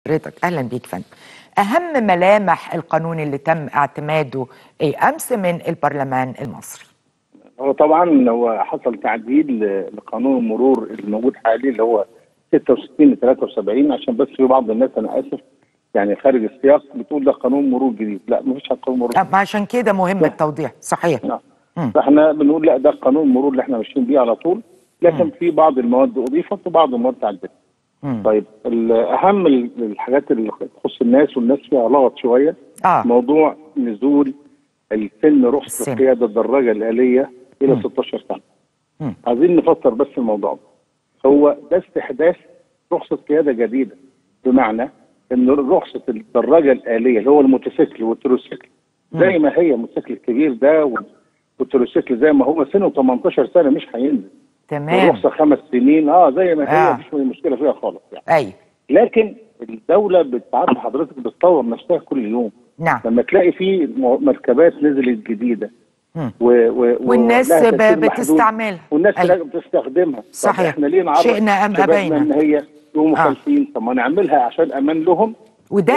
حضرتك اهلا بيك فندم. اهم ملامح القانون اللي تم اعتماده ايه امس من البرلمان المصري؟ هو طبعا هو حصل تعديل لقانون المرور الموجود حاليا اللي هو 66 ل 73 عشان بس في بعض الناس انا اسف يعني خارج السياق بتقول ده قانون مرور جديد. لا مفيش قانون مرور عشان كده مهم التوضيح. صحيح. نعم. فاحنا بنقول لا ده قانون المرور اللي احنا ماشيين بيه على طول، لكن في بعض المواد اضيفت وبعض المواد تعدلت. طيب اهم الحاجات اللي تخص الناس والناس فيها لغط شويه موضوع نزول السن رخصه قياده الدراجه الاليه الى 16 سنه. عايزين نفسر بس الموضوع ده. هو ده استحداث رخصه قياده جديده، بمعنى ان رخصه الدراجه الاليه اللي هو الموتوسيكل والتروسيكل زي ما هي الموتوسيكل الكبير ده والتروسيكل زي ما هو سنه 18 سنه مش هينزل. تمام. الرخصه 5 سنين زي ما هي مفيش مشكله فيها خالص يعني. ايوه. لكن الدوله بتعرف حضرتك بتطور نفسها كل يوم. نعم. لما تلاقي في مركبات نزلت جديده والناس بتستعملها والناس بتستخدمها. صحيح. احنا ليه نعرف شئنا ام ابينا ان هي يوم مخالفين؟ طب ما نعملها عشان امان لهم وده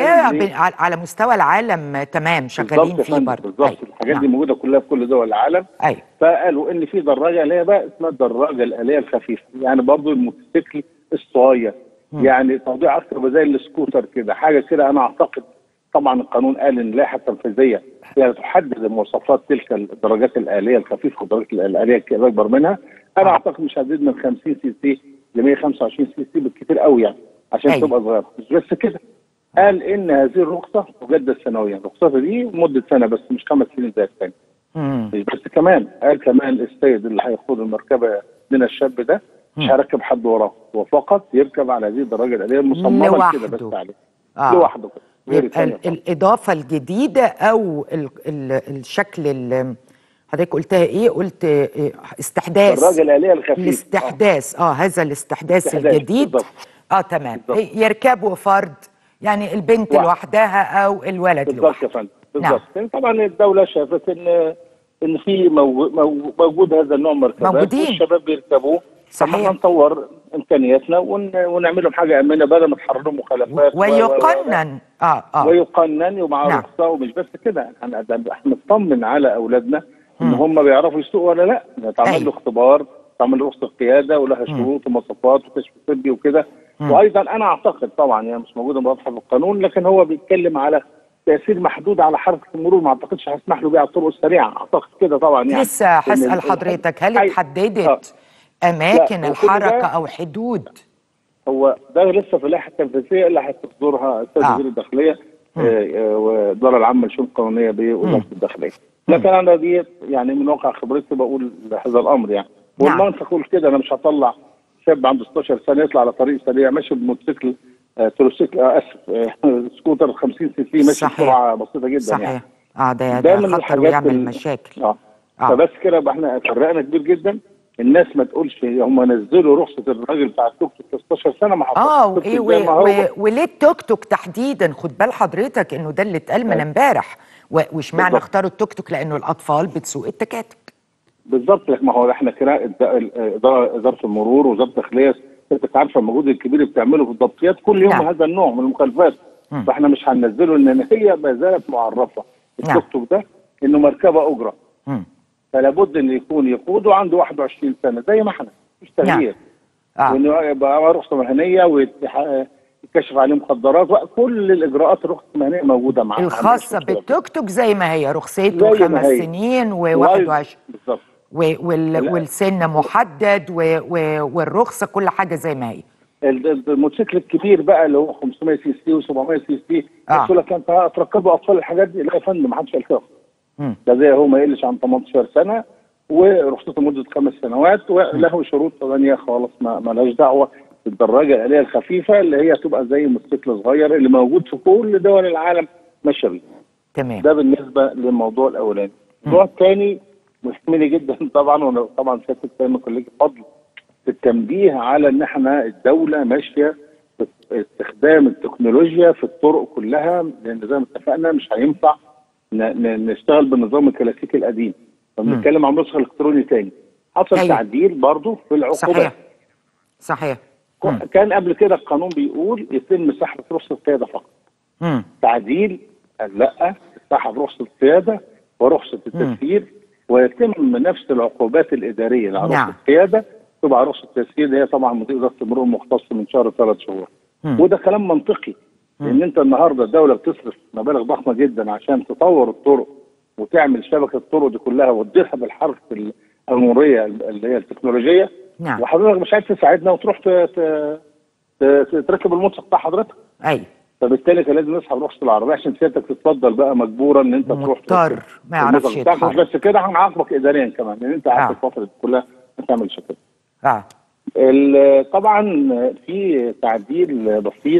على مستوى العالم. تمام. شغالين فيه برضه. بالظبط. الحاجات دي موجوده كلها في كل دول العالم. ايوه. فقالوا ان في دراجه اللي هي بقى اسمها الدراجه الاليه الخفيفه، يعني برضه الموتوسيكل الصغير، يعني توضيع اكثر زي السكوتر كده، حاجه كده. انا اعتقد طبعا القانون قال ان اللائحه التنفيذيه هي تحدد مواصفات تلك الدراجات الاليه الخفيفه والدراجات الاليه الاكبر منها. انا اعتقد مش هتزيد من 50 سي سي ل 125 سي سي بالكثير قوي يعني عشان تبقى صغيره. مش بس كده، قال ان هذه الرخصه تجدد سنويا. الرخصه دي مده سنه بس مش 5 سنين زي الثانيه. مش بس كمان، قال كمان السيد اللي هيقود المركبه من الشاب ده مش هيركب حد وراه، هو فقط يركب على هذه الدراجه الاليه المصممه كده بس عليه لوحده كده. يبقى الاضافه الجديده او الشكل اللي حضرتك قلتها ايه؟ قلت استحداث الدراجه الاليه الخفيفه. الاستحداث هذا الاستحداث الجديد. تمام. يركبوا فرد، يعني البنت لوحدها او الولد لوحده. بالظبط يا فندم. بالظبط. نعم. طبعا الدوله شافت ان في موجود هذا النوع من المركبات والشباب بيركبوه. صحيح. نطور امكانياتنا ونعمل لهم حاجه امنه بدل ما تحرروا مخالفات ويقنن ويقنن ومع رخصه. ومش بس كده، احنا نطمن على اولادنا ان هم بيعرفوا يسوقوا ولا لا. تعمل له اختبار، تعمل له رخصه قياده ولها شروط ومواصفات وكشف طبي وكده. وايضا انا اعتقد طبعا يعني مش موجوده واضحه في القانون، لكن هو بيتكلم على تاثير محدود على حركه المرور. ما اعتقدش هيسمح له بيه على الطرق السريعه. اعتقد كده طبعا يعني. لسه هسال حضرتك، هل اتحددت اماكن الحركه او حدود؟ هو ده لسه في اللائحه التنفيذيه اللي هتصدرها السيد وزير الداخليه والاداره العامه للشؤون القانونيه بوزاره الداخليه. لكن انا دي يعني من واقع خبرتي بقول هذا الامر يعني. والمنطق يقول كده. انا مش هطلع شاب عنده 16 سنه يطلع على طريق سريع ماشي بموتوسيكل تروسيكل سكوتر 50 سي سي ماشي بسرعه بسيطه جدا. صحيح. يعني ده خطر ويعمل مشاكل. فبس كده يبقى احنا فرقنا كبير جدا. الناس ما تقولش هم نزلوا رخصه الراجل بتاع التوك توك 16 سنه ما حصلش. وليه التوك توك تحديدا؟ خد بال حضرتك انه ده اللي اتقال من امبارح. واشمعنى اختاروا التوك توك؟ لانه الاطفال بتسوق التكاتك. بالظبط. ما هو احنا كده اداره المرور ووزاره الداخليه انت عارفه المجهود الكبير اللي بتعمله في الضبطيات كل يوم. هذا النوع من المخالفات. فاحنا مش هننزله ان هي ما زالت معرفه التوك توك ده انه مركبه اجره. فلا بد ان يكون يقود وعنده 21 سنه زي ما احنا مش تغيير. وانه يبقى رخصه مهنيه ويتكشف عليه مخدرات وكل الاجراءات الرخصه المهنيه موجوده معاه الخاصه بالتوك توك زي ما هي. رخصته 5 سنين و21 بالظبط. والسن محدد والرخصه كل حاجه زي ما هي. الموتوسيكل الكبير بقى اللي هو 500 سي سي و700 سي سي يقول لك انت هتركبوا اطفال الحاجات دي. لا يا فندم ما حدش قال كده. ده زي هو ما يقلش عن 18 سنه ورخصته مده 5 سنوات وله شروط ثانيه خالص ما لهاش دعوه بالدراجه الاليه الخفيفه اللي هي تبقى زي موتوسيكل صغير اللي موجود في كل دول العالم ماشيه بيه. تمام. ده بالنسبه للموضوع الاولاني. الموضوع الثاني مهمني جدا طبعا، وانا طبعا سيادتك دايما كل لك فضل في التنبيه على ان احنا الدوله ماشيه باستخدام التكنولوجيا في الطرق كلها، لان زي ما اتفقنا مش هينفع نشتغل بالنظام الكلاسيكي القديم. فبنتكلم عن نسخه الكتروني تاني. حصل تعديل برضه في العقوبات. صحيح. كان قبل كده القانون بيقول يتم سحب رخصه القياده فقط. تعديل قال لا، تسحب رخصه القياده ورخصه التسيير، ويتم نفس العقوبات الاداريه على رخصه القياده تبقى رخصه التسيير، هي طبعا مدير اداره المرور المختص من شهر 3 شهور. وده كلام منطقي، لان انت النهارده الدوله بتصرف مبالغ ضخمه جدا عشان تطور الطرق وتعمل شبكه الطرق دي كلها وتديرها بالحرف المروريه اللي هي التكنولوجيه. وحضرتك مش عايز تساعدنا وتروح تركب الموتوسيكل بتاع حضرتك. ايوه. فبالتالي كان لازم نسحب رخصه العربيه عشان سيادتك تتفضل بقى مجبورا ان انت تروح مضطر ما يعرفش يتحرك. مش بس كده، هنعاقبك اداريا كمان لان انت قعدت الفتره دي كلها ما تعملش كده. طبعا في تعديل بسيط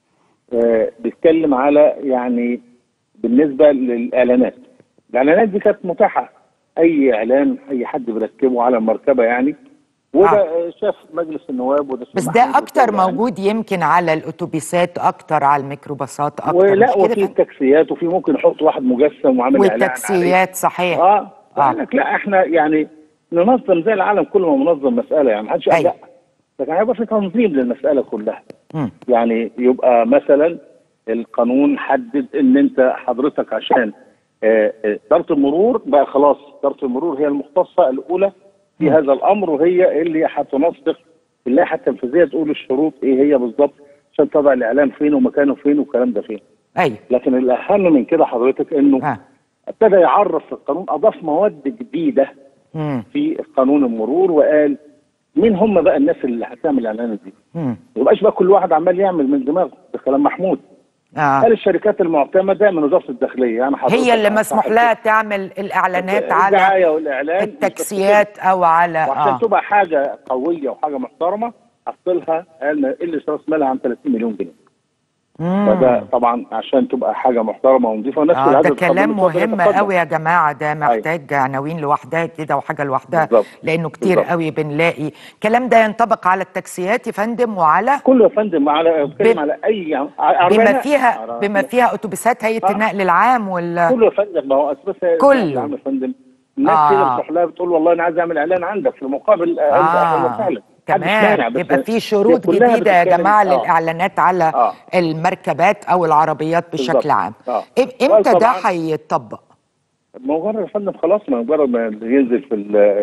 بيتكلم على يعني بالنسبه للاعلانات. الاعلانات دي كانت متاحه، اي اعلان اي حد بيركبه على المركبه يعني، وده شاف مجلس النواب وده بس ده اكتر موجود يمكن على الاتوبيسات اكتر، على الميكروباصات اكتر. ولا وفي التاكسيات، وفي ممكن يحط واحد مجسم وعامل اعلان والتاكسيات صحيح. قال لك لا احنا يعني ننظم زي العالم كله ما منظم مساله، يعني ما حدش قال لا، لكن هيبقى في تنظيم للمساله كلها. يعني يبقى مثلا القانون حدد ان انت حضرتك عشان اداره المرور بقى خلاص، اداره المرور هي المختصه الاولى في هذا الامر، وهي اللي هتنسق اللائحه التنفيذيه تقول الشروط ايه هي بالظبط عشان تضع الاعلام فين ومكانه فين والكلام ده فين. ايوه. لكن الاهم من كده حضرتك انه ابتدى يعرف في القانون، اضاف مواد جديده في قانون المرور، وقال مين هم بقى الناس اللي هتعمل الاعلانات دي. ما يبقاش بقى كل واحد عمال يعمل من دماغه، ده كلام محمود. قال الشركات المعتمده من وزاره الداخليه، يعني هي اللي مسموح لها تعمل الاعلانات على الدعايه والاعلان التاكسيات او على وعشان تبقى حاجه قويه وحاجه محترمه حط لها قال اللي راس مالها عن 30 مليون جنيه. فده طبعا عشان تبقى حاجه محترمه ونظيفه ونفس ده كلام مهم قوي يا جماعه، ده محتاج عناوين لوحدها كده وحاجه لوحدها بالزبط. لانه كتير قوي بنلاقي الكلام ده ينطبق على التاكسيات يا فندم وعلى كله يا فندم، على بتكلم على اي بما فيها اتوبيسات هيئه النقل العام كله يا فندم. ما هو اساسا كله يا فندم الناس كده بتروح لها بتقول والله انا عايز اعمل اعلان عندك في المقابل اهلا وسهلا كمان. يبقى في شروط جديده يا جماعه للاعلانات على المركبات او العربيات بشكل عام. امتى ده هيتطبق؟ مجرد يا فندم خلاص، مجرد ما ينزل في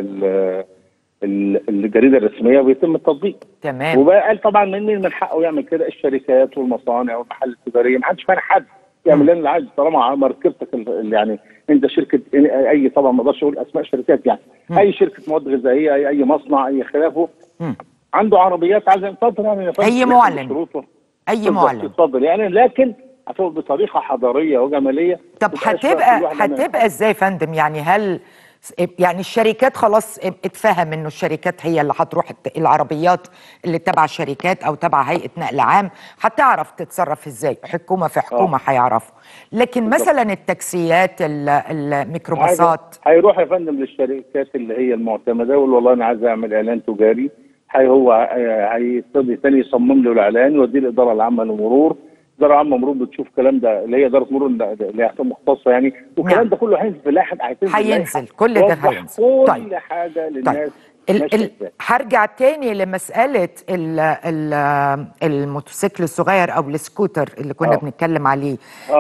الجريده الرسميه ويتم التطبيق. تمام. وبقى قال طبعا من حقه يعمل كده الشركات والمصانع والمحال التجاريه، ما حدش مانع حد يعمل لنا العادي طالما مركبتك يعني انت شركه اي، طبعا ما اقدرش اقول اسماء شركات يعني اي شركه مواد غذائيه اي مصنع اي خلافه عنده عربيات عايز يتفضل يعني اي معلن يتفضل يعني، لكن هتبقى بطريقه حضاريه وجماليه. طب هتبقى ازاي يا فندم؟ يعني هل يعني الشركات خلاص اتفهم انه الشركات هي اللي هتروح العربيات اللي تبع الشركات او تبع هيئه نقل عام هتعرف تتصرف ازاي، حكومه في حكومه هيعرفوا، لكن مثلا التاكسيات الميكروباصات هيروح يا فندم للشركات اللي هي المعتمده ويقول والله انا عايز اعمل اعلان تجاري، هو هيبتدي تاني يصمم له الاعلان يوديه الاداره العامه للمرور. الاداره العامه للمرور بتشوف الكلام ده اللي هي اداره مرور اللي هي مختصه يعني، والكلام ده كله هينزل في اللائحه، هينزل كل ده هينزل. كل حاجه للناس. هرجع تاني لمساله الموتوسيكل الصغير او السكوتر اللي كنا بنتكلم عليه.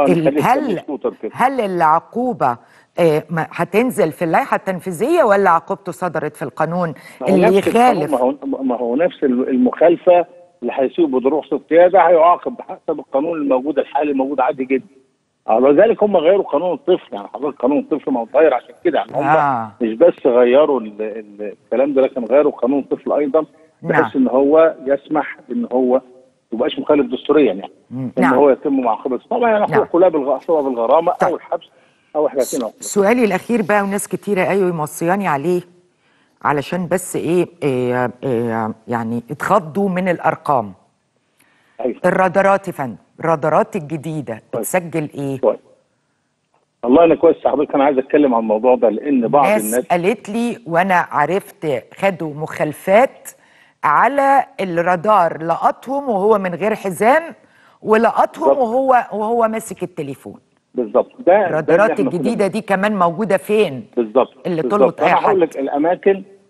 هل العقوبه هتنزل في اللائحه التنفيذيه ولا عقوبته صدرت في القانون اللي يخالف؟ ما هو نفس المخالفه اللي هيسوق برخصه القياده هيعاقب بحسب القانون الموجود الحالي الموجود عادي جدا. ولذلك هم غيروا قانون الطفل، يعني حضرتك قانون الطفل ما هو اتغير عشان كده، يعني هم مش بس غيروا الكلام ده لكن غيروا قانون الطفل ايضا بحيث ان هو يسمح بان هو ما يبقاش مخالف دستوريا يعني ان هو يتم معاقبته. طبعا يعني كلها سواء بالغرامه او الحبس او حاجتين اخرى. سؤالي الاخير بقى وناس كتيره موصياني عليه علشان بس يعني اتخضوا من الارقام. الرادارات يا فندم، الرادارات الجديده بتسجل ايه؟ والله انا كويس حضرتك، انا عايز اتكلم عن الموضوع ده لان بعض الناس قالت لي وانا عرفت خدوا مخالفات على الرادار، لقطهم وهو من غير حزام ولقطهم وهو ماسك التليفون. بالظبط. الرادارات الجديده دي كمان موجوده فين؟ بالظبط اللي تلقط اي حد. هقول لك الاماكن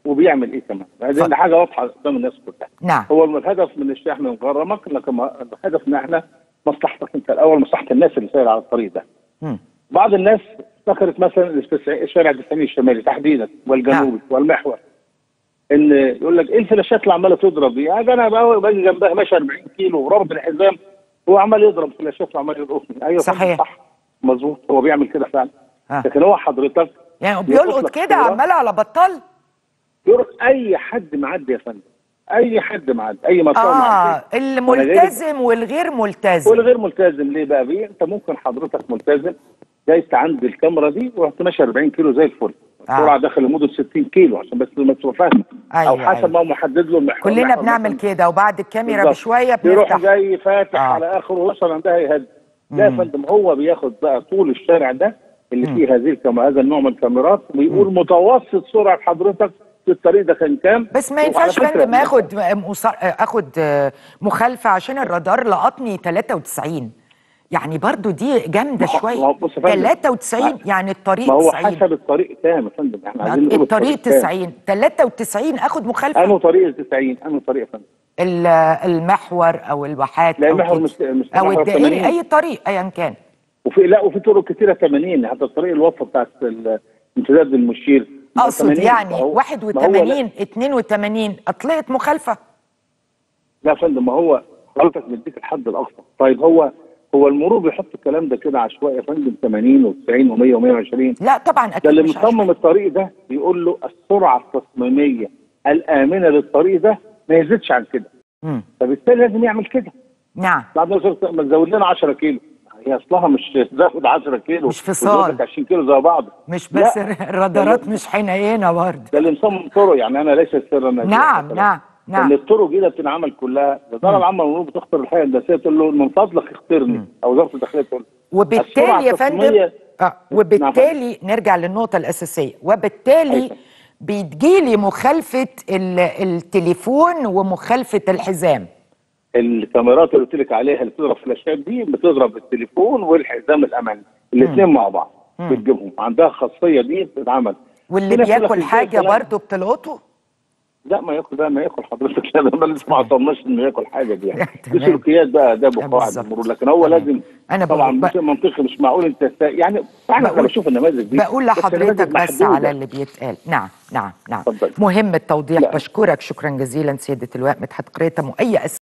وبيعمل ايه كمان. دي حاجه واضحه قدام الناس كلها. نعم. هو الهدف من الشحن نغرمك، لكن الهدف ان احنا مصلحتك انت الاول، مصلحه الناس اللي سايره على الطريق ده. بعض الناس افتكرت مثلا الشارع الدسامي الشمالي تحديدا والجنوبي والمحور، ان يقول لك ايه الفلاشات اللي عماله تضرب دي؟ انا باجي جنبها ماشي 40 كيلو ورابط الحزام، هو عمال يضرب فلاشات وعمال يرقصني. ايوه صحيح، صح مظبوط، هو بيعمل كده فعلا. لكن هو حضرتك يعني بيلقط كده عمال على بطال. يرقص اي حد معدي يا فندم، اي حد معدي، اي مسار معدي، الملتزم والغير ملتزم. والغير ملتزم ليه بقى بيه؟ انت ممكن حضرتك ملتزم جاي عند الكاميرا دي ورحت ماشي 40 كيلو زي الفل، السرعه داخل لمده 60 كيلو عشان بس ما تبقى فاهم. او حسب ما هو محدد له المحور. كلنا بنعمل كده، وبعد الكاميرا بشويه بنفتح، يروح جاي فاتح على اخره ويوصل عندها يهدي. لا يا فندم، هو بياخد بقى طول الشارع ده اللي فيه هذا النوع من الكاميرات، ويقول متوسط سرعه حضرتك في الطريق ده كان كام. بس ما ينفعش فندم اخد مخالفه عشان الرادار لقطني 93. يعني برضو دي جامده شويه. 93 يعني الطريق 90. ما هو حسب الطريق كام يا فندم، احنا عايزين نقول الطريق 90 93 اخد مخالفه. انه طريق 90، انه طريق يا فندم؟ المحور او الواحات لا المحور او الدائري، اي طريق ايا كان. وفي طرق كتيره 80، حتى الطريق الوسط بتاعت امتداد المشير اقصد يعني 81 82 اطلقت مخالفه. لا يا فندم، ما هو حضرتك مديك الحد الاقصى. طيب هو المرور بيحط الكلام ده كده عشوائي يا فندم، 80 و90 و100 و120. لا طبعا اكيد. ده اللي مصمم الطريق ده بيقول له السرعه التصميميه الامنه للطريق ده ما يزيدش عن كده. فبالتالي لازم يعمل كده. نعم. بعد ما تزود لنا 10 كيلو، هي اصلها مش تزود 10 كيلو، مش فصال 20 كيلو زي بعض. مش بس الرادارات مش حنينه برضه. ده اللي مصمم طرق، يعني انا ليس سرا. نعم. ان الطرق دي اللي بتنعمل كلها، الاداره العامه للمرور بتختار الهيئه الهندسيه تقول له من فضلك اخترني، او وزاره الداخليه تقول. وبالتالي يا فندم وبالتالي نرجع للنقطه الاساسيه، وبالتالي بتجيلي مخالفه التليفون ومخالفه الحزام. الكاميرات اللي قلت لك عليها اللي بتضرب فلاشات دي بتضرب التليفون والحزام الامامي الاثنين مع بعض، بتجيبهم عندها خاصيه دي بتتعمل. واللي بياكل حاجه برضه بتلقطه؟ لا ما ياكل حضرتك. لا ما لسه ما وصلناش انه ياكل حاجه دي، يعني دي سلوكيات بقى اداب وقواعد المرور. لكن هو لازم طبعا شيء منطقي، مش معقول انت يعني انا بشوف النماذج دي. بقول لحضرتك بس على اللي بيتقال. نعم. مهم التوضيح. بشكرك شكرا جزيلا سياده اللواء مدحت قريطة.